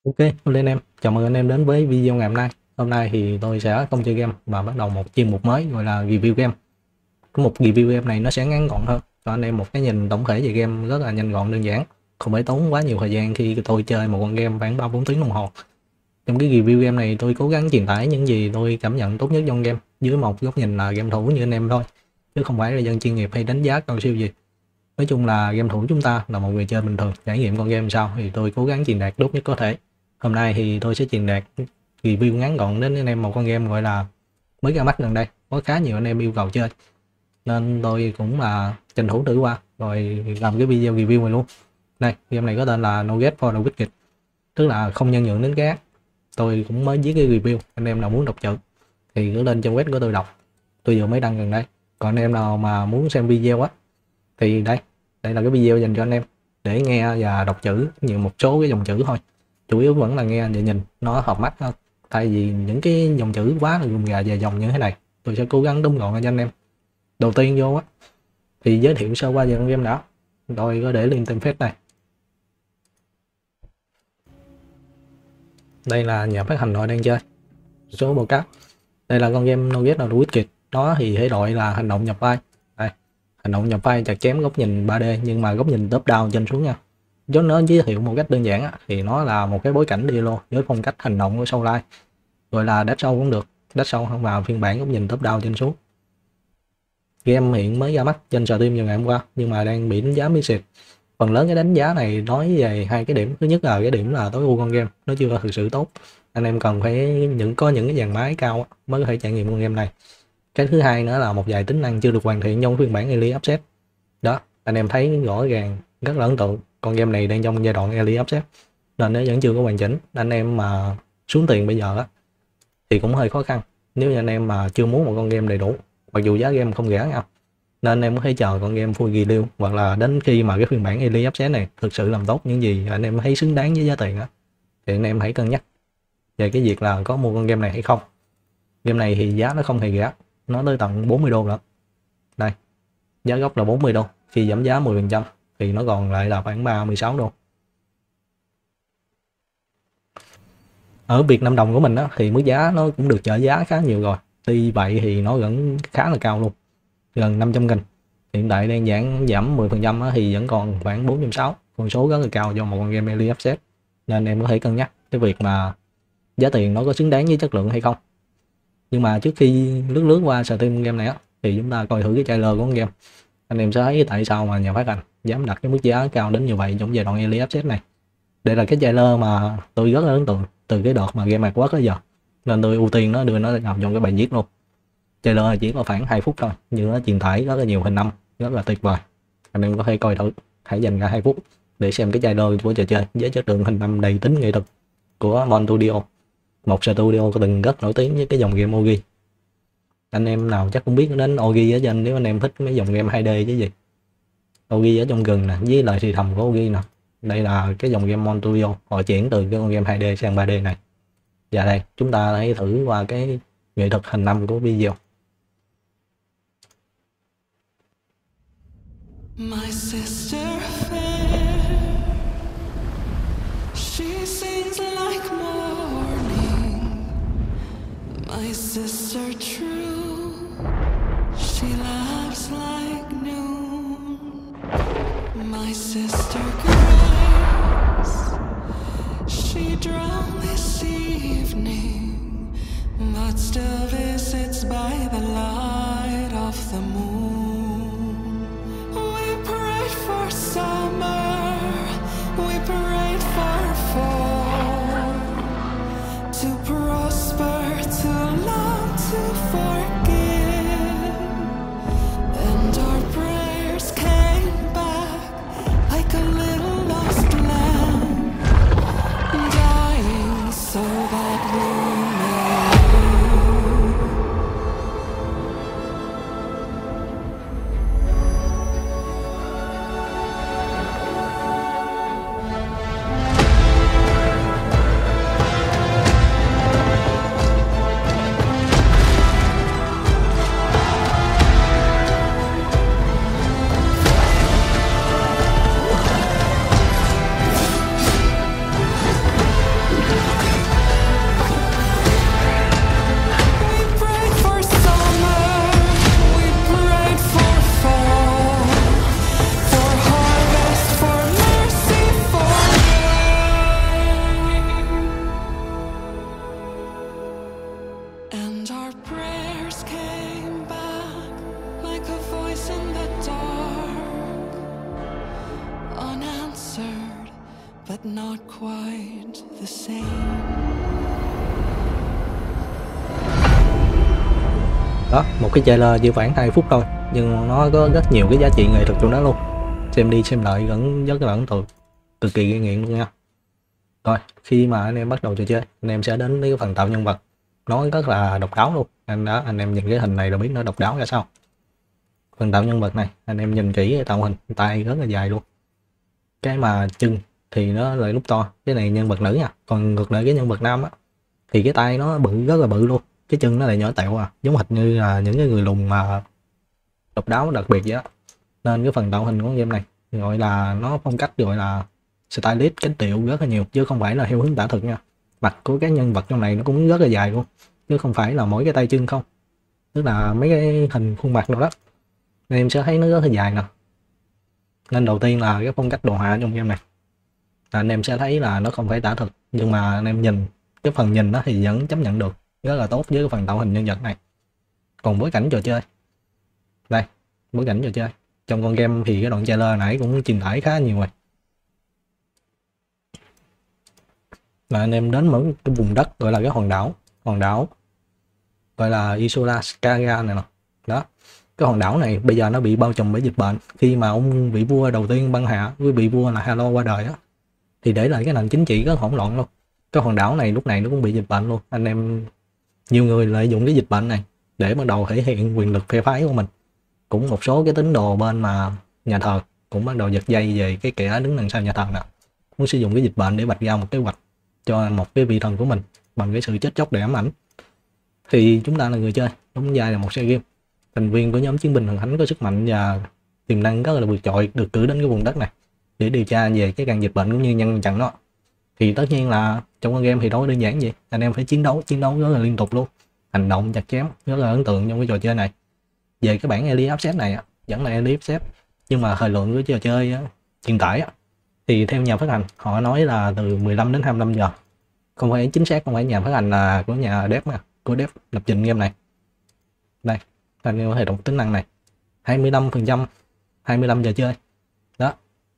Ok, hello anh em, chào mừng anh em đến với video ngày hôm nay. Hôm nay thì tôi sẽ không chơi game mà bắt đầu một chuyên mục mới gọi là review game. Cái mục review game này nó sẽ ngắn gọn hơn, cho anh em một cái nhìn tổng thể về game rất là nhanh gọn đơn giản, không phải tốn quá nhiều thời gian khi tôi chơi một con game khoảng 3-4 tiếng đồng hồ. Trong cái review game này tôi cố gắng truyền tải những gì tôi cảm nhận tốt nhất trong game dưới một góc nhìn là game thủ như anh em thôi, chứ không phải là dân chuyên nghiệp hay đánh giá cao siêu gì. Nói chung là game thủ chúng ta là một người chơi bình thường, trải nghiệm con game sao thì tôi cố gắng truyền đạt tốt nhất có thể. Hôm nay thì tôi sẽ truyền đạt review ngắn gọn đến anh em một con game gọi là mới ra mắt gần đây, có khá nhiều anh em yêu cầu chơi nên tôi cũng là tranh thủ thử qua rồi làm cái video review này luôn. Đây, game này có tên là No Get for the Wicked, tức là không nhân nhượng đến cái ác. Tôi cũng mới viết cái review, anh em nào muốn đọc chữ thì cứ lên trang web của tôi đọc, tôi vừa mới đăng gần đây. Còn anh em nào mà muốn xem video á thì đây là cái video dành cho anh em để nghe và đọc chữ nhiều một số cái dòng chữ thôi, chủ yếu vẫn là nghe và nhìn nó hợp mắt hơn, tại vì những cái dòng chữ quá là gồm gà dài dòng như thế này. Tôi sẽ cố gắng tóm gọn cho anh em. Đầu tiên vô á thì giới thiệu sơ qua về con game đã, tôi có để link template này. Đây là nhà phát hành họ đang chơi số bộ cáp. Đây là con game No Get for the Wicked, nó thì thể loại là hành động nhập vai. Đây, hành động nhập vai chặt chém góc nhìn 3D nhưng mà góc nhìn top down trên xuống nha. Nếu nó giới thiệu một cách đơn giản thì nó là một cái bối cảnh Diablo với phong cách hành động của Soul Like, gọi là Dark Souls cũng được, Dark Souls không vào phiên bản góc nhìn top down trên xuống. Game hiện mới ra mắt trên Steam vào ngày hôm qua nhưng mà đang bị đánh giá miss xịt. Phần lớn cái đánh giá này nói về hai cái điểm. Thứ nhất là cái điểm là tối ưu con game nó chưa thực sự tốt, anh em cần phải có những cái dàn máy cao mới có thể trải nghiệm con game này. Cái thứ hai nữa là một vài tính năng chưa được hoàn thiện trong phiên bản Early Access. Đó, anh em thấy rõ ràng rất là ấn tượng, con game này đang trong giai đoạn Early Access nên nó vẫn chưa có hoàn chỉnh. Anh em mà xuống tiền bây giờ thì cũng hơi khó khăn nếu như anh em mà chưa muốn một con game đầy đủ, mặc dù giá game không rẻ nhau, nên anh em có thể chờ con game full review hoặc là đến khi mà cái phiên bản Early Access này thực sự làm tốt những gì anh em thấy xứng đáng với giá tiền thì anh em hãy cân nhắc về cái việc là có mua con game này hay không. Game này thì giá nó không hề rẻ, nó tới tận 40 đô nữa. Đây, giá gốc là 40 đô, khi giảm giá 10% thì nó còn lại là khoảng 36 đô. Ở Việt Nam đồng của mình thì mức giá nó cũng được trợ giá khá nhiều rồi, tuy vậy thì nó vẫn khá là cao luôn, gần 500.000. Hiện tại đang giảm 10% thì vẫn còn khoảng 460, con số rất là cao cho một con game Early Access, nên em có thể cân nhắc cái việc mà giá tiền nó có xứng đáng với chất lượng hay không. Nhưng mà trước khi lướt qua Steam game này thì chúng ta coi thử cái trailer của con game, anh em sẽ thấy tại sao mà nhà phát hành dám đặt cái mức giá cao đến như vậy trong giai đoạn Early Access này. Đây là cái trailer mà tôi rất là ấn tượng từ cái đợt mà Game Awards tới giờ, nên tôi ưu tiên nó đưa nó vào trong cái bài viết luôn. Trailer chỉ có khoảng 2 phút thôi nhưng nó truyền tải rất là nhiều hình ảnh rất là tuyệt vời. Anh em có thể coi thử, hãy dành ra 2 phút để xem cái trailer của trò chơi với chất lượng hình ảnh đầy tính nghệ thuật của Mon Studio, một studio có từng rất nổi tiếng với cái dòng game Ogi. Anh em nào chắc cũng biết đến Ogi ở trên, nếu anh em thích mấy dòng game 2D chứ gì. Ogi ở trong rừng nè, với lời thì thầm của Ogi nè. Đây là cái dòng game Mon Studio, họ chuyển từ cái con game 2D sang 3D này. Và đây, chúng ta hãy thử qua cái nghệ thuật hình ảnh của video. My sister fair, she sings like morning. My sister true, she laughs like noon. My sister grace, she drowned this evening, but still visits by the light of the moon. For summer, we prayed for fall, to prosper, to love, to forgive, and our prayers came back like a little lost lamb, dying so that we may live. but not quite the same. Đó, một cái trailer chỉ khoảng 2 phút thôi nhưng nó có rất nhiều cái giá trị nghệ thuật trong đó luôn, xem đi xem lại vẫn rất là ấn tượng, cực kỳ gây nghiện luôn nha. Rồi khi mà anh em bắt đầu trò chơi, anh em sẽ đến với cái phần tạo nhân vật, nó rất là độc đáo luôn. Anh em nhìn cái hình này là biết nó độc đáo ra sao. Phần tạo nhân vật này anh em nhìn kỹ cái tạo hình tay rất là dài luôn, cái mà chân thì nó lại lúc to, cái này nhân vật nữ nha, còn ngược lại cái nhân vật nam á thì cái tay nó bự, rất là bự luôn, cái chân nó lại nhỏ tẹo giống hệt như là những cái người lùn mà độc đáo đặc biệt vậy á. Nên cái phần tạo hình của game này gọi là nó phong cách gọi là stylist cánh tiệu rất là nhiều, chứ không phải là theo hướng tả thực nha. Mặt của các nhân vật trong này nó cũng rất là dài luôn, chứ không phải là mỗi cái tay chân không, tức là mấy cái hình khuôn mặt nào đó nên em sẽ thấy nó rất là dài nè. Nên đầu tiên là cái phong cách đồ họa trong game này là anh em sẽ thấy là nó không phải tả thực, nhưng mà anh em nhìn cái phần nhìn đó thì vẫn chấp nhận được, rất là tốt với cái phần tạo hình nhân vật này. Còn bối cảnh trò chơi đây, bối cảnh trò chơi trong con game thì cái đoạn trailer nãy cũng truyền tải khá nhiều rồi. Là anh em đến một cái vùng đất gọi là cái hòn đảo gọi là Isola Skaga này nè. Đó, cái hòn đảo này bây giờ nó bị bao trùm bởi dịch bệnh. Khi mà ông vị vua đầu tiên băng hà với vị vua là Halo qua đời á, thì để lại cái nền chính trị rất hỗn loạn luôn. Cái hòn đảo này lúc này nó cũng bị dịch bệnh luôn. Anh em nhiều người lợi dụng cái dịch bệnh này để bắt đầu thể hiện quyền lực phe phái của mình. Cũng một số cái tín đồ bên mà nhà thờ cũng bắt đầu giật dây về cái kẻ đứng đằng sau nhà thờ nè, muốn sử dụng cái dịch bệnh để vạch ra một kế hoạch cho một cái vị thần của mình bằng cái sự chết chóc để ám ảnh. Thì chúng ta là người chơi, đóng vai là một xe game, thành viên của nhóm chiến binh thần thánh có sức mạnh và tiềm năng rất là vượt trội, được cử đến cái vùng đất này để điều tra về cái căn dịch bệnh cũng như ngăn chặn nó. Thì tất nhiên là trong con game thì đâu có đơn giản gì, anh em phải chiến đấu rất là liên tục luôn, hành động chặt chém rất là ấn tượng trong cái trò chơi này. Về cái bản Early Access này vẫn là Early Access, nhưng mà thời lượng của trò chơi truyền tải thì theo nhà phát hành họ nói là từ 15 đến 25 giờ, không phải chính xác, không phải nhà phát hành là của nhà dev mà, của dev lập trình game này. Đây, anh em có hệ thống tính năng này 25%, 25 giờ chơi đó.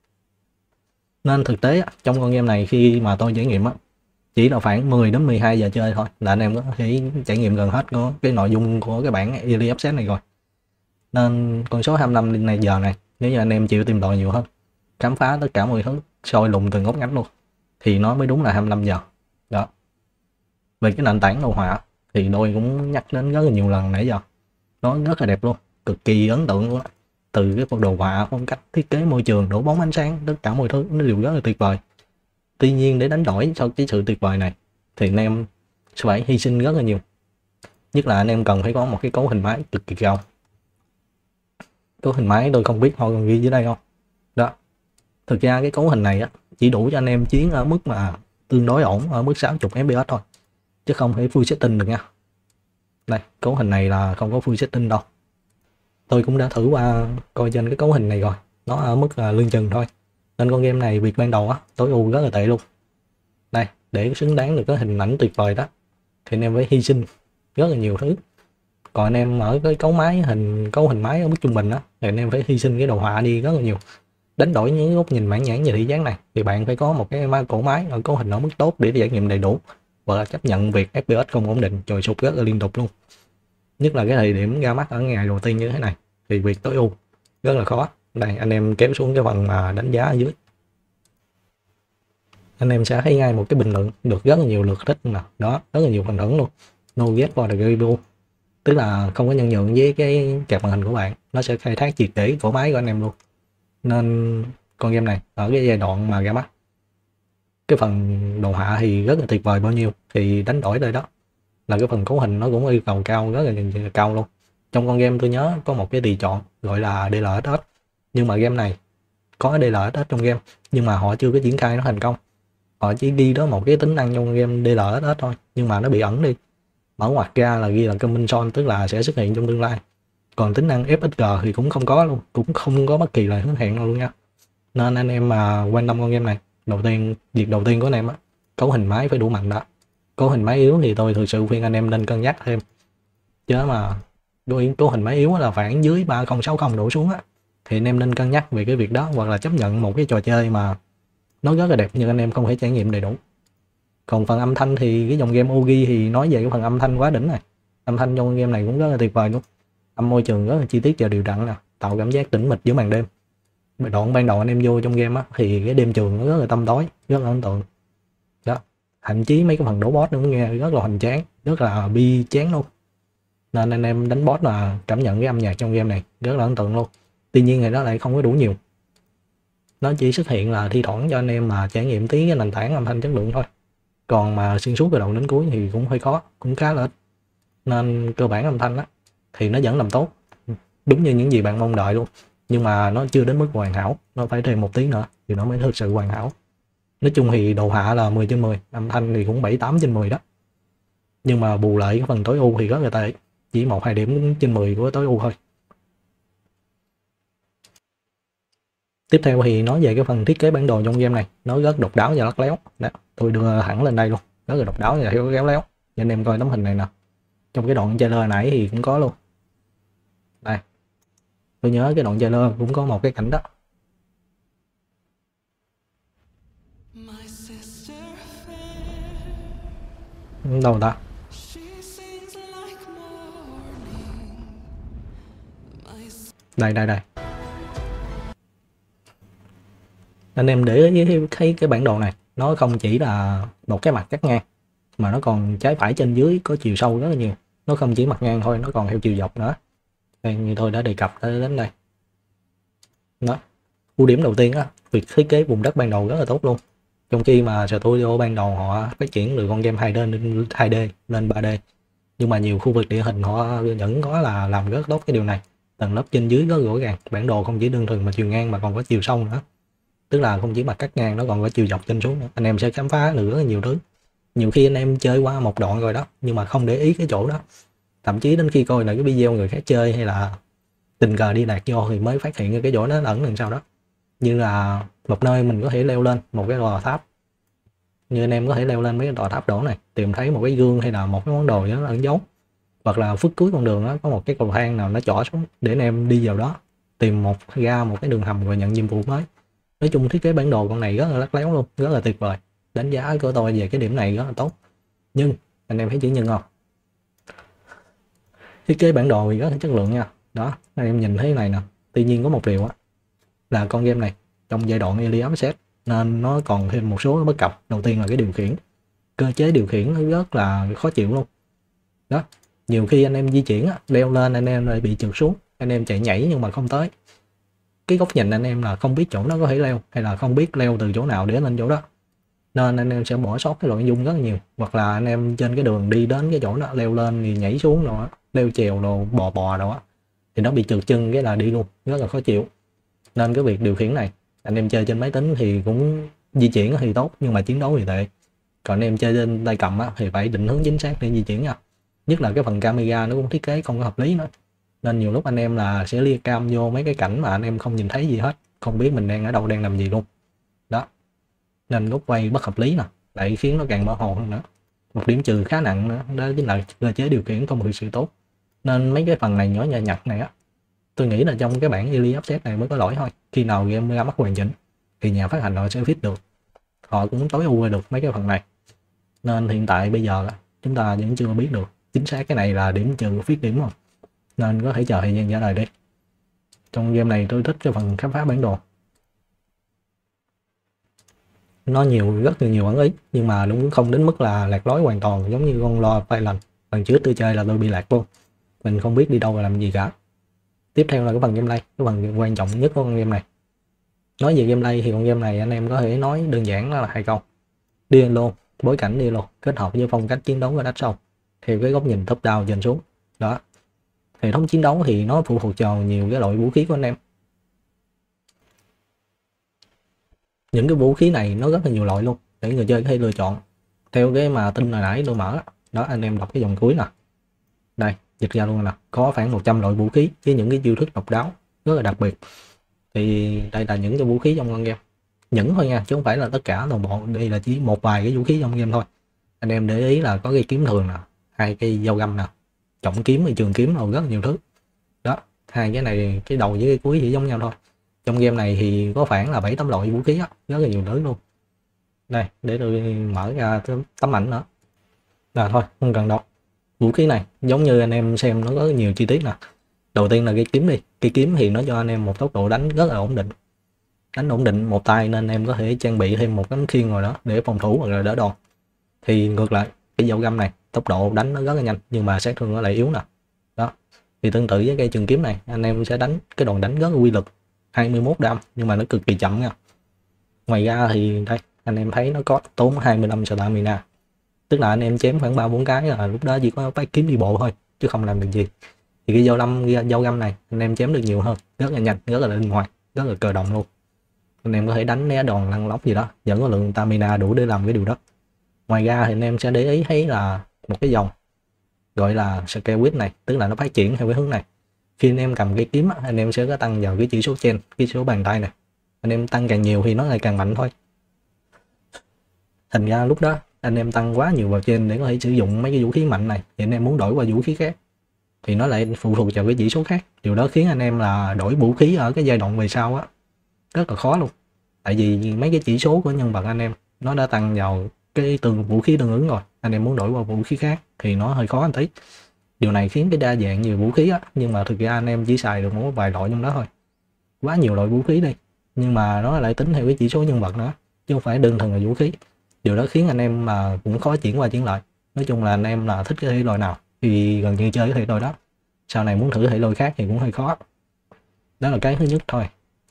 Nên thực tế trong con game này khi mà tôi trải nghiệm chỉ là khoảng 10 đến 12 giờ chơi thôi là anh em có thể trải nghiệm gần hết của cái nội dung của cái bản Early Access này rồi. Nên con số 25 này giờ này, nếu như anh em chịu tìm tòi nhiều hơn, khám phá tất cả mọi thứ, soi lùng từng ngóc ngách luôn, thì nó mới đúng là 25 giờ đó. Về cái nền tảng đồ họa thì tôi cũng nhắc đến rất là nhiều lần nãy giờ, nó rất là đẹp luôn, cực kỳ ấn tượng luôn. Từ cái phần đồ họa, phong cách thiết kế môi trường, đổ bóng ánh sáng, tất cả mọi thứ nó đều rất là tuyệt vời. Tuy nhiên để đánh đổi sau cái sự tuyệt vời này thì anh em sẽ phải hy sinh rất là nhiều, nhất là anh em cần phải có một cái cấu hình máy cực kỳ cao. Cấu hình máy tôi không biết họ còn ghi dưới đây không đó. Thực ra cái cấu hình này chỉ đủ cho anh em chiến ở mức mà tương đối ổn, ở mức 60 fps thôi, chứ không thể full setting được nha. Đây, cấu hình này là không có full setting đâu. Tôi cũng đã thử qua coi trên cái cấu hình này rồi, nó ở mức là lương chừng thôi. Nên con game này việc ban đầu tối ưu rất là tệ luôn. Đây, để xứng đáng được cái hình ảnh tuyệt vời đó thì anh em phải hy sinh rất là nhiều thứ. Còn anh em ở cái cấu hình máy ở mức trung bình thì anh em phải hy sinh cái đồ họa đi rất là nhiều. Đánh đổi những góc nhìn mãn nhãn về thị giác này thì bạn phải có một cái cổ máy ở cấu hình ở mức tốt để trải nghiệm đầy đủ, và là chấp nhận việc FPS không ổn định, trồi sụt rất là liên tục luôn. Nhất là cái thời điểm ra mắt ở ngày đầu tiên như thế này thì việc tối ưu rất là khó. Đây, anh em kéo xuống cái phần mà đánh giá ở dưới, anh em sẽ thấy ngay một cái bình luận được rất là nhiều lượt thích nè, đó, rất là nhiều phần thưởng luôn. No get for the review, tức là không có nhân nhượng với cái kẹp màn hình của bạn, nó sẽ khai thác triệt để cổ máy của anh em luôn. Nên con game này ở cái giai đoạn mà ra mắt, cái phần đồ họa thì rất là tuyệt vời bao nhiêu thì đánh đổi đây đó là cái phần cấu hình nó cũng yêu cầu cao, rất là cao luôn. Trong con game tôi nhớ có một cái tùy chọn gọi là DLSS, nhưng mà game này có DLSS trong game nhưng mà họ chưa có triển khai nó thành công. Họ chỉ ghi đó một cái tính năng trong game DLSS thôi, nhưng mà nó bị ẩn đi, mở ngoặc ra là ghi là coming soon, tức là sẽ xuất hiện trong tương lai. Còn tính năng FXG thì cũng không có luôn, cũng không có bất kỳ lời hứa hẹn nào luôn nha. Nên anh em mà quan tâm con game này, việc đầu tiên của anh em cấu hình máy phải đủ mạnh đó. Cấu hình máy yếu thì tôi thực sự khuyên anh em nên cân nhắc thêm, chứ mà cấu hình máy yếu là khoảng dưới 3060 đổ xuống thì anh em nên cân nhắc về cái việc đó, hoặc là chấp nhận một cái trò chơi mà nó rất là đẹp nhưng anh em không thể trải nghiệm đầy đủ. Còn phần âm thanh thì cái dòng game Ogi thì nói về cái phần âm thanh quá đỉnh này. Âm thanh trong game này cũng rất là tuyệt vời luôn. Âm môi trường rất là chi tiết và đều đặn nè, tạo cảm giác tĩnh mịch giữa màn đêm. Đoạn ban đầu anh em vô trong game á thì cái đêm trường nó rất là tăm tối, rất là ấn tượng. Đó, thậm chí mấy cái phần đấu boss nó cũng nghe rất là hoành tráng, rất là bi chán luôn. Nên anh em đánh boss là cảm nhận cái âm nhạc trong game này rất là ấn tượng luôn. Tuy nhiên thì nó lại không có đủ nhiều. Nó chỉ xuất hiện là thi thoảng cho anh em mà trải nghiệm tí cái nền tảng âm thanh chất lượng thôi. Còn mà xuyên suốt từ đầu đến cuối thì cũng hơi khó, cũng khá là ít. Nên cơ bản âm thanh á thì nó vẫn làm tốt, đúng như những gì bạn mong đợi luôn. Nhưng mà nó chưa đến mức hoàn hảo, nó phải thêm một tí nữa thì nó mới thực sự hoàn hảo. Nói chung thì đồ họa là 10/10, âm thanh thì cũng 7-8/10 đó. Nhưng mà bù lại cái phần tối ưu thì rất là tệ, chỉ 1-2 điểm trên 10 của tối ưu thôi. Tiếp theo thì nói về cái phần thiết kế bản đồ trong game này, nó rất độc đáo và lắt léo. Đó, tôi đưa thẳng lên đây luôn, rất là độc đáo và khéo léo. Cho anh em coi tấm hình này nè, trong cái đoạn trailer nãy thì cũng có luôn. Đây, tôi nhớ cái đoạn trailer cũng có một cái cảnh đó. Đâu ta? Đây. Anh em để ý thấy cái bản đồ này, nó không chỉ là một cái mặt cắt ngang mà nó còn trái phải trên dưới có chiều sâu rất là nhiều. Nó không chỉ mặt ngang thôi, nó còn theo chiều dọc nữa. Đây, như tôi đã đề cập đến đây. Đó, ưu điểm đầu tiên á, việc thiết kế vùng đất ban đầu rất là tốt luôn. Trong khi mà studio ban đầu họ phát triển từ con game 2D lên 3D, nhưng mà nhiều khu vực địa hình họ vẫn có là làm rất tốt cái điều này. Tầng lớp trên dưới rất rõ ràng, bản đồ không chỉ đơn thuần mà chiều ngang mà còn có chiều sâu nữa. Tức là không chỉ mặt cắt ngang, nó còn có chiều dọc trên xuống nữa. Anh em sẽ khám phá được rất là nhiều thứ. Nhiều khi anh em chơi qua một đoạn rồi đó, nhưng mà không để ý cái chỗ đó. Thậm chí đến khi coi lại cái video người khác chơi hay là tình cờ đi lạc vô thì mới phát hiện cái chỗ nó ẩn đằng sau đó. Như là một nơi mình có thể leo lên một cái tòa tháp. Như anh em có thể leo lên mấy cái tòa tháp đổ này, tìm thấy một cái gương hay là một cái món đồ đó ẩn giấu. Hoặc là phút cuối con đường đó có một cái cầu thang nào nó chỏ xuống để anh em đi vào đó, tìm một cái đường hầm rồi nhận nhiệm vụ mới. Nói chung thiết kế bản đồ con này rất là lắt léo luôn, rất là tuyệt vời. Đánh giá của tôi về cái điểm này rất là tốt. Nhưng anh em thấy chữ nhưng không? Thiết kế bản đồ thì rất là chất lượng nha. Đó, anh em nhìn thấy này nè. Tuy nhiên có một điều á, là con game này trong giai đoạn early access nên nó còn thêm một số bất cập. Đầu tiên là cái điều khiển, cơ chế điều khiển nó rất là khó chịu luôn. Đó, nhiều khi anh em di chuyển á, leo lên anh em lại bị trượt xuống, anh em chạy nhảy nhưng mà không tới. Cái góc nhìn anh em là không biết chỗ nó có thể leo hay là không biết leo từ chỗ nào để lên chỗ đó, nên anh em sẽ bỏ sót cái nội dung rất là nhiều. Hoặc là anh em trên cái đường đi đến cái chỗ đó leo lên thì nhảy xuống rồi, leo trèo rồi bò rồi á, thì nó bị trượt chân cái là đi luôn, rất là khó chịu. Nên cái việc điều khiển này anh em chơi trên máy tính thì cũng di chuyển thì tốt nhưng mà chiến đấu thì tệ. Còn anh em chơi trên tay cầm á, thì phải định hướng chính xác để di chuyển nha. Nhất là cái phần camera nó cũng thiết kế không có hợp lý nữa, nên nhiều lúc anh em là sẽ lia cam vô mấy cái cảnh mà anh em không nhìn thấy gì hết, không biết mình đang ở đâu, đang làm gì luôn. Đó, nên góc quay bất hợp lý nè, lại khiến nó càng mơ hồ hơn nữa. Một điểm trừ khá nặng nữa đó chính là cơ chế điều khiển không thực sự tốt. Nên mấy cái phần này nhỏ nhặt này á, tôi nghĩ là trong cái bản early access này mới có lỗi thôi. Khi nào game ra mắt hoàn chỉnh thì nhà phát hành họ sẽ fix được, họ cũng tối ưu được mấy cái phần này. Nên hiện tại bây giờ chúng ta vẫn chưa biết được chính xác cái này là điểm trừ fix điểm không, nên có thể chờ thời gian trả lời đi. Trong game này tôi thích cái phần khám phá bản đồ, nó rất là nhiều ẩn ý, nhưng mà cũng không đến mức là lạc lối hoàn toàn giống như con Lost Island. Lần trước tôi chơi là tôi bị lạc luôn, mình không biết đi đâu và làm gì cả. Tiếp theo là cái phần gameplay, cái phần quan trọng nhất của con game này. Nói về gameplay thì con game này anh em có thể nói đơn giản là 2 câu: Diablo, bối cảnh Diablo kết hợp với phong cách chiến đấu của Dark Souls theo cái góc nhìn top down trên xuống. Đó, hệ thống chiến đấu thì nó phụ thuộc vào nhiều cái loại vũ khí của anh em. Những cái vũ khí này nó rất là nhiều loại luôn, để người chơi có thể lựa chọn theo cái mà tin hồi nãy tôi mở đó. Anh em đọc cái dòng cuối nè, đây dịch ra luôn nè, có khoảng 100 loại vũ khí với những cái chiêu thức độc đáo rất là đặc biệt. Thì đây là những cái vũ khí trong con game, những thôi nha, chứ không phải là tất cả toàn bộ. Đây là chỉ một vài cái vũ khí trong game thôi. Anh em để ý là có cây kiếm thường nè, 2 cây dao găm nè, trọng kiếm hay trường kiếm rồi rất là nhiều thứ. Đó, 2 cái này, cái đầu với cái cuối chỉ giống nhau thôi. Trong game này thì có khoảng là 7-8 loại vũ khí á, rất là nhiều thứ luôn. Đây, để tôi mở ra tấm ảnh nữa. Là thôi, không cần đâu. Vũ khí này giống như anh em xem nó có nhiều chi tiết nè. Đầu tiên là cây kiếm đi. Cây kiếm thì nó cho anh em một tốc độ đánh rất là ổn định. Đánh ổn định một tay nên em có thể trang bị thêm một cánh khiên rồi đó để phòng thủ hoặc là đỡ đòn. Thì ngược lại, cái dao găm này tốc độ đánh nó rất là nhanh nhưng mà sát thương nó lại yếu nè. Đó. Thì tương tự với cây trường kiếm này, anh em sẽ đánh cái đòn đánh rất là uy lực, 21 đam nhưng mà nó cực kỳ chậm nha. Ngoài ra thì đây, anh em thấy nó có tốn 25 stamina. Tức là anh em chém khoảng 3-4 cái là lúc đó chỉ có phát kiếm đi bộ thôi chứ không làm được gì. Thì cái dao găm này anh em chém được nhiều hơn, rất là nhanh, rất là linh hoạt, rất là cơ động luôn. Anh em có thể đánh né đòn lăn lóc gì đó, vẫn có lượng stamina đủ để làm cái điều đó. Ngoài ra thì anh em sẽ để ý thấy là một cái dòng gọi là scale width này, tức là nó phát triển theo cái hướng này. Khi anh em cầm cái kiếm anh em sẽ có tăng vào cái chỉ số trên, cái số bàn tay này. Anh em tăng càng nhiều thì nó lại càng mạnh thôi. Thành ra lúc đó anh em tăng quá nhiều vào trên để có thể sử dụng mấy cái vũ khí mạnh này, thì anh em muốn đổi qua vũ khí khác thì nó lại phụ thuộc vào cái chỉ số khác. Điều đó khiến anh em là đổi vũ khí ở cái giai đoạn về sau á rất là khó luôn. Tại vì mấy cái chỉ số của nhân vật anh em nó đã tăng vào cái vũ khí tương ứng rồi, anh em muốn đổi qua vũ khí khác thì nó hơi khó một tí. Điều này khiến cái đa dạng nhiều vũ khí á, nhưng mà thực ra anh em chỉ xài được một vài loại trong đó thôi. Quá nhiều loại vũ khí đi, nhưng mà nó lại tính theo cái chỉ số nhân vật nữa, chứ không phải đơn thuần là vũ khí. Điều đó khiến anh em mà cũng khó chuyển qua chuyển lại. Nói chung là anh em là thích cái thể loại nào thì gần như chơi cái thể loại đó. Sau này muốn thử thể loại khác thì cũng hơi khó. Đó là cái thứ nhất thôi.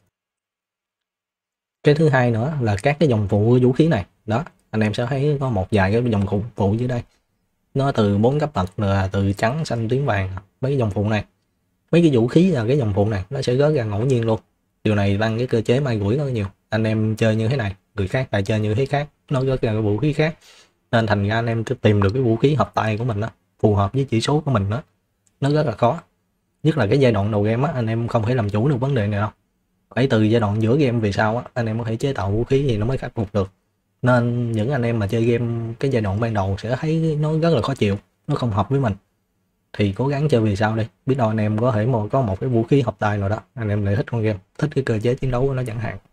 Cái thứ hai nữa là các cái dòng phụ của vũ khí này. Đó, anh em sẽ thấy có một vài cái dòng phụ dưới đây. Nó từ 4 cấp bậc là từ trắng, xanh, tím, vàng. Mấy cái dòng phụ này, mấy cái vũ khí là cái dòng phụ này nó sẽ rớt ra ngẫu nhiên luôn. Điều này tăng cái cơ chế may rủi rất nhiều. Anh em chơi như thế này, người khác lại chơi như thế khác, nó rớt ra cái vũ khí khác, nên thành ra anh em tìm được cái vũ khí hợp tay của mình đó, phù hợp với chỉ số của mình đó, nó rất là khó. Nhất là cái giai đoạn đầu game á, anh em không thể làm chủ được vấn đề này đâu. Phải từ giai đoạn giữa game về sau á, anh em có thể chế tạo vũ khí thì nó mới khắc phục được. Nên những anh em mà chơi game cái giai đoạn ban đầu sẽ thấy nó rất là khó chịu, nó không hợp với mình. Thì cố gắng chơi về sau đi, biết đâu anh em có thể có một cái vũ khí hợp tay rồi đó, anh em lại thích con game, thích cái cơ chế chiến đấu của nó chẳng hạn.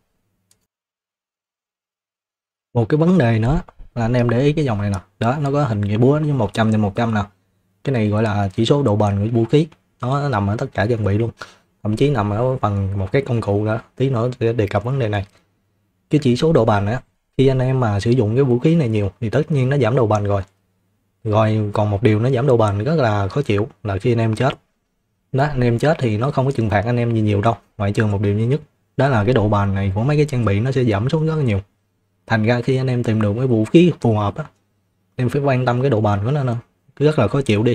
Một cái vấn đề nữa là anh em để ý cái dòng này nè, đó nó có hình cái búa với 100/100 nè. Cái này gọi là chỉ số độ bền của vũ khí, nó nằm ở tất cả trang bị luôn, thậm chí nằm ở phần một cái công cụ nữa, tí nữa sẽ đề cập vấn đề này. Cái chỉ số độ bền á, khi anh em mà sử dụng cái vũ khí này nhiều thì tất nhiên nó giảm độ bền rồi. Rồi còn một điều nó giảm độ bền rất là khó chịu là khi anh em chết. Đó, anh em chết thì nó không có trừng phạt anh em gì nhiều đâu, ngoại trừ một điều duy nhất, đó là cái độ bền này của mấy cái trang bị nó sẽ giảm xuống rất là nhiều. Thành ra khi anh em tìm được cái vũ khí phù hợp á, em phải quan tâm cái độ bền của nó nữa, rất là khó chịu đi.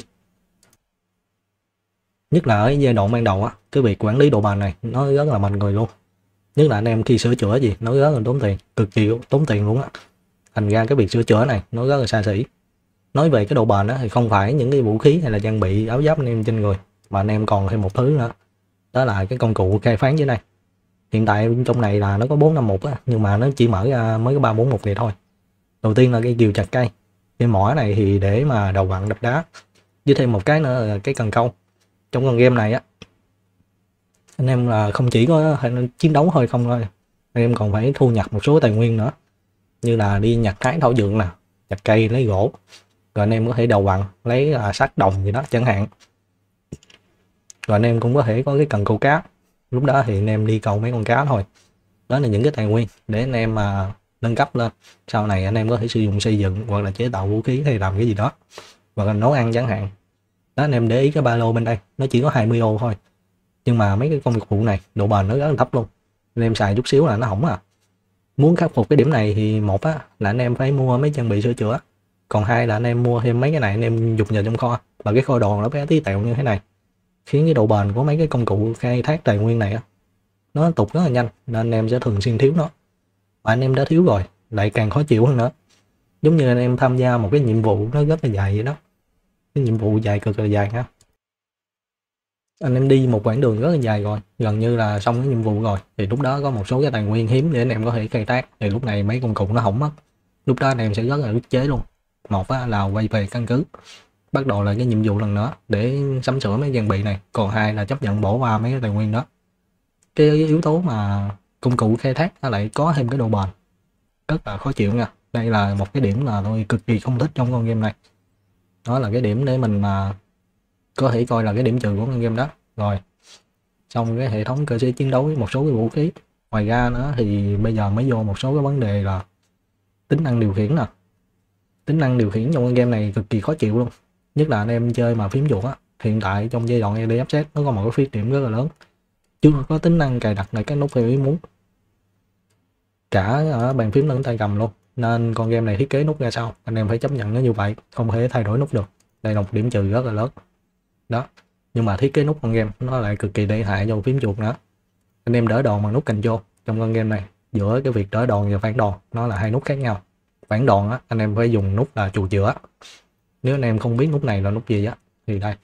Nhất là ở giai đoạn ban đầu á, cái việc quản lý độ bền này nó rất là mạnh người luôn. Nhất là anh em khi sửa chữa gì nó rất là tốn tiền, cực kỳ tốn tiền luôn á. Thành ra cái việc sửa chữa này nó rất là xa xỉ. Nói về cái độ bền á thì không phải những cái vũ khí hay là trang bị áo giáp anh em trên người, mà anh em còn thêm một thứ nữa, đó là cái công cụ khai phán dưới đây. Hiện tại trong này là nó có 4 5 mục á, nhưng mà nó chỉ mở ra mới có 3-4 mục này thôi. Đầu tiên là cái kiềm chặt cây. Cái mỏ này thì để mà đầu vặn đập đá. Với thêm một cái nữa là cái cần câu. Trong con game này á, anh em là không chỉ có chiến đấu thôi không thôi, anh em còn phải thu nhặt một số tài nguyên nữa, như là đi nhặt hái thảo dược nè, chặt cây lấy gỗ, rồi anh em có thể đầu vặn lấy sắt đồng gì đó chẳng hạn. Rồi anh em cũng có thể có cái cần câu cá, lúc đó thì anh em đi câu mấy con cá thôi. Đó là những cái tài nguyên để anh em mà nâng cấp lên, sau này anh em có thể sử dụng xây dựng hoặc là chế tạo vũ khí hay làm cái gì đó, hoặc là nấu ăn chẳng hạn. Đó, anh em để ý cái ba lô bên đây nó chỉ có 20 ô thôi, nhưng mà mấy cái công cụ này độ bền nó rất là thấp luôn, anh em xài chút xíu là nó hỏng à. Muốn khắc phục cái điểm này thì một á là anh em phải mua mấy trang bị sửa chữa, còn hai là anh em mua thêm mấy cái này anh em dùng vào trong kho, và cái kho đồ nó bé tí tẹo như thế này khiến cái độ bền của mấy cái công cụ khai thác tài nguyên này á nó tụt rất là nhanh, nên anh em sẽ thường xuyên thiếu nó. Và anh em đã thiếu rồi lại càng khó chịu hơn nữa, giống như anh em tham gia một cái nhiệm vụ nó rất là dài vậy đó, cái nhiệm vụ dài cực là dài ha. Anh em đi một quãng đường rất là dài rồi, gần như là xong cái nhiệm vụ rồi, thì lúc đó có một số cái tài nguyên hiếm để anh em có thể khai thác, thì lúc này mấy công cụ nó hỏng mất, lúc đó anh em sẽ rất là ức chế luôn. Một là quay về căn cứ bắt đầu lại cái nhiệm vụ lần nữa để sắm sửa mấy trang bị này, còn hai là chấp nhận bỏ qua mấy cái tài nguyên đó. Cái yếu tố mà công cụ khai thác nó lại có thêm cái độ bền, rất là khó chịu nha. Đây là một cái điểm là tôi cực kỳ không thích trong con game này. Đó là cái điểm để mình mà có thể coi là cái điểm trừ của con game đó. Rồi, trong cái hệ thống cơ chế chiến đấu với một số cái vũ khí. Ngoài ra nữa thì bây giờ mới vô một số cái vấn đề là tính năng điều khiển nè. Tính năng điều khiển trong con game này cực kỳ khó chịu luôn. Nhất là anh em chơi mà phím chuột á. Hiện tại trong giai đoạn early access nó có một cái khuyết điểm rất là lớn. Chưa có tính năng cài đặt lại các nút theo ý muốn. Cả ở bàn phím lẫn tay cầm luôn. Nên con game này thiết kế nút ra sao, anh em phải chấp nhận nó như vậy, không thể thay đổi nút được. Đây là một điểm trừ rất là lớn. Đó. Nhưng mà thiết kế nút con game nó lại cực kỳ tệ hại cho phím chuột nữa. Anh em đỡ đòn bằng nút control trong con game này, giữa cái việc đỡ đòn và phản đòn nó là hai nút khác nhau. Phản đòn á, anh em phải dùng nút là chuột giữa. Nếu anh em không biết nút này là nút gì á thì đây.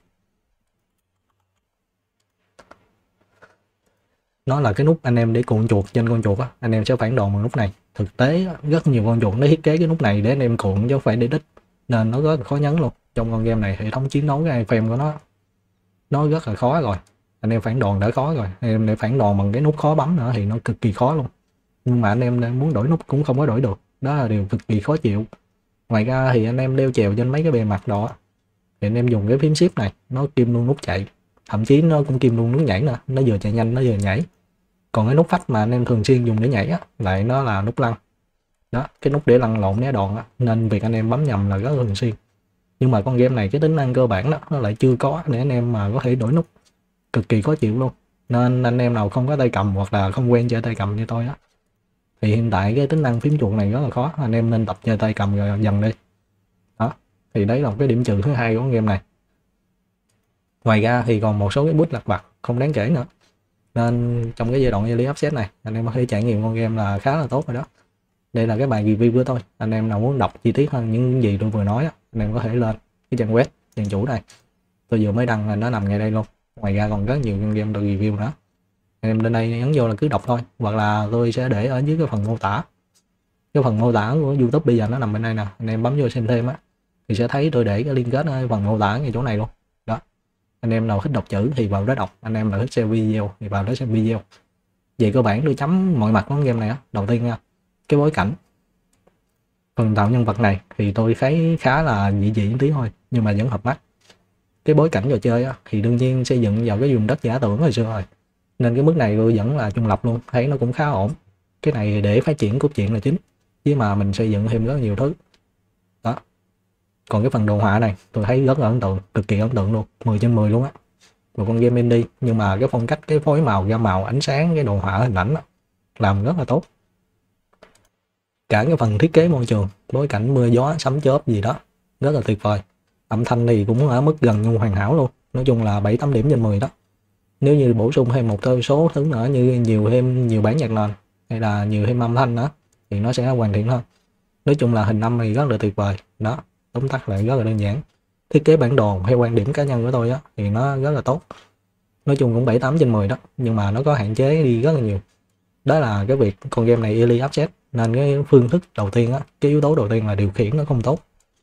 Nó là cái nút anh em để cuộn chuột trên con chuột á, anh em sẽ phản đòn bằng nút này. Thực tế rất nhiều con chuột nó thiết kế cái nút này để anh em cuộn chứ không phải để đích, nên nó rất là khó nhấn luôn. Trong con game này hệ thống chiến đấu cái iframe của nó rất là khó rồi. Anh em phản đòn đã khó rồi, anh em để phản đòn bằng cái nút khó bấm nữa thì nó cực kỳ khó luôn. Nhưng mà anh em muốn đổi nút cũng không có đổi được, đó là điều cực kỳ khó chịu. Ngoài ra thì anh em leo trèo trên mấy cái bề mặt đó thì anh em dùng cái phím shift này, nó kim luôn nút chạy, thậm chí nó cũng kim luôn nút nhảy nè, nó vừa chạy nhanh nó vừa nhảy. Còn cái nút phách mà anh em thường xuyên dùng để nhảy á, lại nó là nút lăn. Đó, cái nút để lăn lộn né đòn á, nên việc anh em bấm nhầm là rất thường xuyên. Nhưng mà con game này cái tính năng cơ bản đó nó lại chưa có để anh em mà có thể đổi nút, cực kỳ khó chịu luôn. Nên anh em nào không có tay cầm hoặc là không quen chơi tay cầm như tôi á, thì hiện tại cái tính năng phím chuột này rất là khó, anh em nên tập chơi tay cầm rồi dần đi. Đó, thì đấy là một cái điểm trừ thứ hai của game này. Ngoài ra thì còn một số cái bút lặt vặt không đáng kể nữa. Nên trong cái giai đoạn early access này anh em có thể trải nghiệm con game là khá là tốt rồi đó. Đây là cái bài review của tôi, anh em nào muốn đọc chi tiết hơn những gì tôi vừa nói á, anh em có thể lên cái trang web trang chủ này, tôi vừa mới đăng là nó nằm ngay đây luôn. Ngoài ra còn rất nhiều con game tôi review nữa, anh em lên đây nhấn vô là cứ đọc thôi, hoặc là tôi sẽ để ở dưới cái phần mô tả. Cái phần mô tả của YouTube bây giờ nó nằm bên đây nè, anh em bấm vô xem thêm á thì sẽ thấy tôi để cái link kết ở phần mô tả ngay chỗ này luôn. Đó, anh em nào thích đọc chữ thì vào đó đọc, anh em nào thích xem video thì vào đó xem video. Về cơ bản tôi chấm mọi mặt của game này á. Đầu tiên nha, cái bối cảnh, phần tạo nhân vật này thì tôi thấy khá là dị dị tí thôi nhưng mà vẫn hợp mắt. Cái bối cảnh trò chơi á thì đương nhiên xây dựng vào cái vùng đất giả tưởng hồi xưa rồi, nên cái mức này tôi vẫn là trung lập luôn, thấy nó cũng khá ổn. Cái này để phát triển cốt truyện là chính, chứ mà mình xây dựng thêm rất nhiều thứ. Đó. Còn cái phần đồ họa này tôi thấy rất là ấn tượng, cực kỳ ấn tượng luôn, 10/10 luôn á. Một con game indie nhưng mà cái phong cách, cái phối màu, gam màu, ánh sáng, cái đồ họa hình ảnh đó, làm rất là tốt. Cả cái phần thiết kế môi trường, bối cảnh mưa gió sấm chớp gì đó rất là tuyệt vời. Âm thanh thì cũng ở mức gần như hoàn hảo luôn, nói chung là 7-8 điểm trên 10 đó. Nếu như bổ sung thêm một số thứ nữa như nhiều bản nhạc nền hay là nhiều thêm âm thanh nữa thì nó sẽ hoàn thiện hơn. Nói chung là hình âm thì rất là tuyệt vời đó. Tóm tắt lại rất là đơn giản. Thiết kế bản đồ theo quan điểm cá nhân của tôi á thì nó rất là tốt, nói chung cũng 7-8 trên 10 đó, nhưng mà nó có hạn chế đi rất là nhiều. Đó là cái việc con game này early access, nên cái phương thức đầu tiên á, cái yếu tố đầu tiên là điều khiển nó không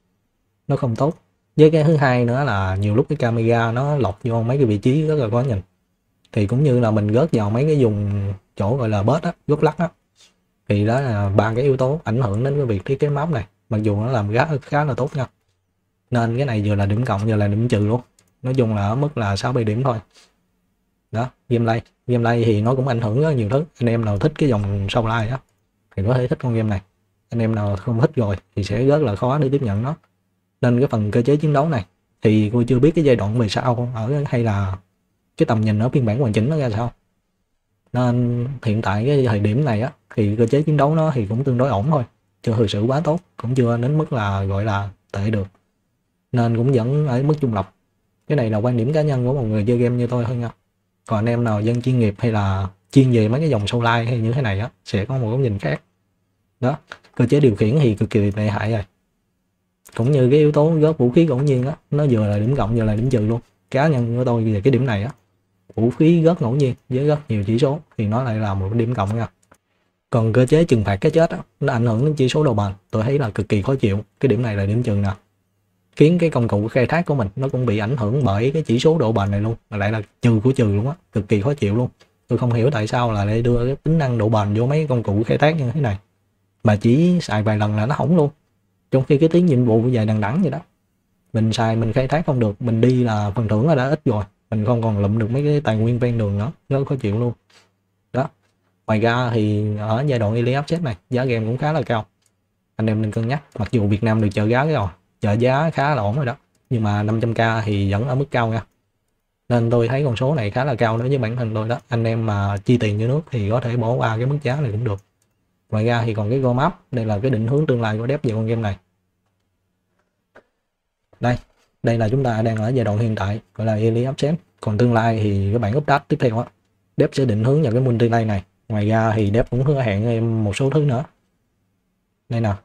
tốt. Với cái thứ hai nữa là nhiều lúc cái camera nó lọt vô mấy cái vị trí rất là khó nhìn, thì cũng như là mình rớt vào mấy cái vùng chỗ gọi là bớt á, gốc lắc á, thì đó là ba cái yếu tố ảnh hưởng đến cái việc thiết kế map này, mặc dù nó làm khá là tốt nha. Nên cái này vừa là điểm cộng vừa là điểm trừ luôn, nói chung là ở mức là 6-7 điểm thôi. Đó, gameplay thì nó cũng ảnh hưởng rất nhiều thứ. Anh em nào thích cái dòng Soul Like á thì có thể thích con game này, anh em nào không thích rồi thì sẽ rất là khó để tiếp nhận nó. Nên cái phần cơ chế chiến đấu này thì tôi chưa biết cái giai đoạn về sau ở hay là cái tầm nhìn ở phiên bản hoàn chỉnh nó ra sao. Nên hiện tại cái thời điểm này á thì cơ chế chiến đấu nó thì cũng tương đối ổn thôi, chưa thực sự quá tốt, cũng chưa đến mức là gọi là tệ được, nên cũng vẫn ở mức trung lập. Cái này là quan điểm cá nhân của một người chơi game như tôi thôi nha. Còn anh em nào dân chuyên nghiệp hay là chuyên về mấy cái dòng Soul Like hay như thế này á sẽ có một cái nhìn khác. Đó, cơ chế điều khiển thì cực kỳ tệ hại rồi, cũng như cái yếu tố góp vũ khí ngẫu nhiên á, nó vừa là điểm cộng vừa là điểm trừ luôn. Cá nhân của tôi về cái điểm này á, vũ khí rất ngẫu nhiên với rất nhiều chỉ số thì nó lại là một điểm cộng nha. Còn cơ chế trừng phạt cái chết á, nó ảnh hưởng đến chỉ số đồ bền, tôi thấy là cực kỳ khó chịu. Cái điểm này là điểm trừ nè, khiến cái công cụ khai thác của mình nó cũng bị ảnh hưởng bởi cái chỉ số độ bền này luôn, mà lại là trừ của trừ luôn á, cực kỳ khó chịu luôn. Tôi không hiểu tại sao là lại đưa cái tính năng độ bền vô mấy công cụ khai thác như thế này. mà chỉ xài vài lần là nó hỏng luôn, trong khi cái tiếng nhiệm vụ dài đằng đẵng vậy đó. Mình xài mình khai thác không được, mình đi là phần thưởng là đã ít rồi, mình không còn lụm được mấy cái tài nguyên ven đường nữa, rất khó chịu luôn đó. Ngoài ra thì ở giai đoạn Early Access này giá game cũng khá là cao, anh em nên cân nhắc. Mặc dù Việt Nam được trợ giá rồi, trợ giá khá là ổn rồi đó, nhưng mà 500k thì vẫn ở mức cao nha, nên tôi thấy con số này khá là cao đối với bản thân tôi đó. Anh em mà chi tiền như nước thì có thể bỏ qua cái mức giá này cũng được. Ngoài ra thì còn cái roadmap, đây là cái định hướng tương lai của dev về con game này. Đây là chúng ta đang ở giai đoạn hiện tại gọi là Early Access, còn tương lai thì cái bản update tiếp theo á, dev sẽ định hướng vào cái multiplayer này. Ngoài ra thì dev cũng hứa hẹn em một số thứ nữa. Đây nào,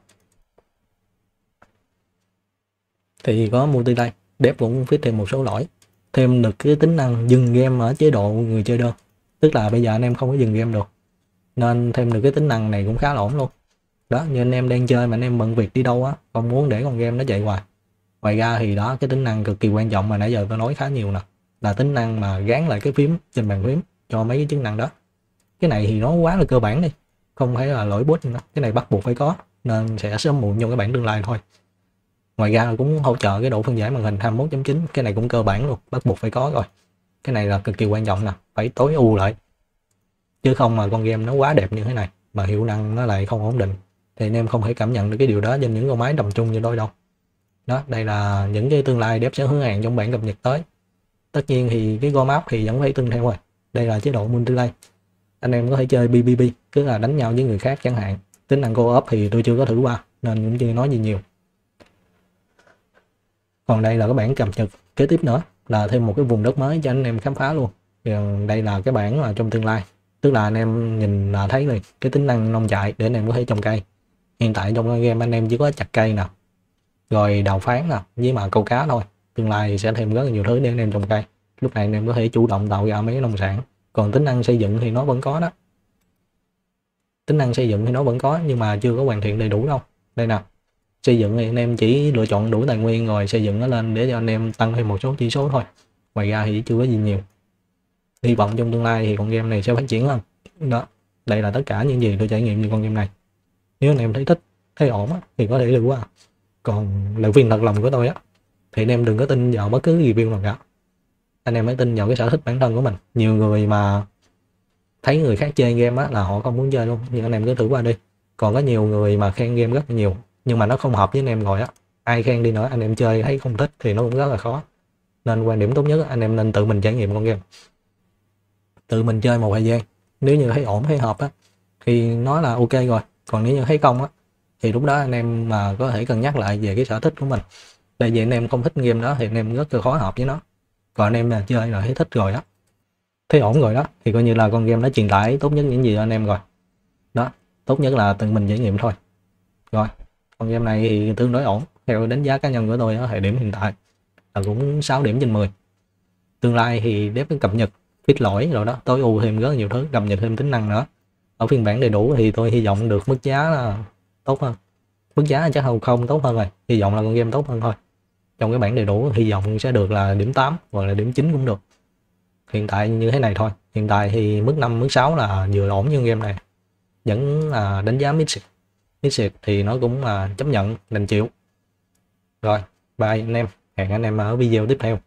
thì có multiplayer, dev cũng viết thêm một số lỗi, thêm được cái tính năng dừng game ở chế độ người chơi đơn, tức là bây giờ anh em không có dừng game được, nên thêm được cái tính năng này cũng khá là ổn luôn đó. Như anh em đang chơi mà anh em bận việc đi đâu á, không muốn để con game nó chạy hoài. Ngoài ra thì đó, cái tính năng cực kỳ quan trọng mà nãy giờ tôi nói khá nhiều nè, là tính năng mà gắn lại cái phím trên bàn phím cho mấy cái chức năng đó. Cái này thì nó quá là cơ bản đi, không phải là lỗi bot nữa, cái này bắt buộc phải có, nên sẽ sớm muộn trong cái bản tương lai thôi. Ngoài ra cũng hỗ trợ cái độ phân giải màn hình 21.9, cái này cũng cơ bản luôn, bắt buộc phải có rồi. Cái này là cực kỳ quan trọng nè, phải tối ưu lại, chứ không mà con game nó quá đẹp như thế này mà hiệu năng nó lại không ổn định thì anh em không thể cảm nhận được cái điều đó trên những con máy tầm trung như tôi đâu đó. Đây là những cái tương lai dev sẽ hứa hẹn trong bản cập nhật tới. Tất nhiên thì cái roadmap thì vẫn phải tuân theo rồi. Đây là chế độ multiplayer, anh em có thể chơi PvP, cứ là đánh nhau với người khác chẳng hạn. Tính năng co-op thì tôi chưa có thử qua nên cũng chưa nói gì nhiều. Còn đây là cái bản cập nhật kế tiếp nữa, là thêm một cái vùng đất mới cho anh em khám phá luôn. Đây là cái bản là trong tương lai, tức là anh em nhìn là thấy này, cái tính năng nông trại để anh em có thể trồng cây. Hiện tại trong game anh em chỉ có chặt cây nè, rồi đào phán nè, với mà câu cá thôi. Tương lai thì sẽ thêm rất là nhiều thứ để anh em trồng cây. Lúc này anh em có thể chủ động tạo ra mấy nông sản. Còn tính năng xây dựng thì nó vẫn có đó, tính năng xây dựng thì nó vẫn có nhưng mà chưa có hoàn thiện đầy đủ đâu. Đây nè, xây dựng thì anh em chỉ lựa chọn đủ tài nguyên rồi xây dựng nó lên để cho anh em tăng thêm một số chỉ số thôi. Ngoài ra thì chưa có gì nhiều. Hy vọng trong tương lai thì con game này sẽ phát triển hơn đó. Đây là tất cả những gì tôi trải nghiệm về con game này. Nếu anh em thấy thích, thấy ổn á, thì có thể lưu qua. Còn lời khuyên thật lòng của tôi á, thì anh em đừng có tin vào bất cứ review nào cả. Anh em hãy tin vào cái sở thích bản thân của mình. Nhiều người mà thấy người khác chơi game á là họ không muốn chơi luôn, nhưng anh em cứ thử qua đi. Còn có nhiều người mà khen game rất là nhiều nhưng mà nó không hợp với anh em rồi á, ai khen đi nữa anh em chơi thấy không thích thì nó cũng rất là khó. Nên quan điểm tốt nhất anh em nên tự mình trải nghiệm con game, tự mình chơi một thời gian. Nếu như thấy ổn, thấy hợp á thì nó là ok rồi. Còn nếu như thấy không á thì lúc đó anh em mà có thể cân nhắc lại về cái sở thích của mình. Tại vì anh em không thích game đó thì anh em rất là khó hợp với nó. Còn anh em là chơi rồi thấy thích rồi đó, thấy ổn rồi đó, thì coi như là con game nó truyền tải tốt nhất những gì cho anh em rồi đó. Tốt nhất là tự mình trải nghiệm thôi. Rồi, con game này thì tương đối ổn, theo đánh giá cá nhân của tôi ở thời điểm hiện tại là cũng 6 điểm trên 10. Tương lai thì dev cập nhật fix lỗi rồi đó, tối ưu thêm rất là nhiều thứ, cập nhật thêm tính năng nữa. Ở phiên bản đầy đủ thì tôi hy vọng được mức giá là tốt hơn. Mức giá chắc không tốt hơn rồi, hy vọng là con game tốt hơn thôi. Trong cái bản đầy đủ hy vọng sẽ được là điểm 8 hoặc là điểm 9 cũng được. Hiện tại như thế này thôi. Hiện tại thì mức 5, mức 6 là vừa ổn như game này. Vẫn là đánh giá mid thì nó cũng là chấp nhận, đành chịu. Rồi, bye anh em. Hẹn anh em ở video tiếp theo.